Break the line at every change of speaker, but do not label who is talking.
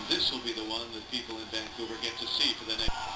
this will be the one that people in Vancouver get to see for the next...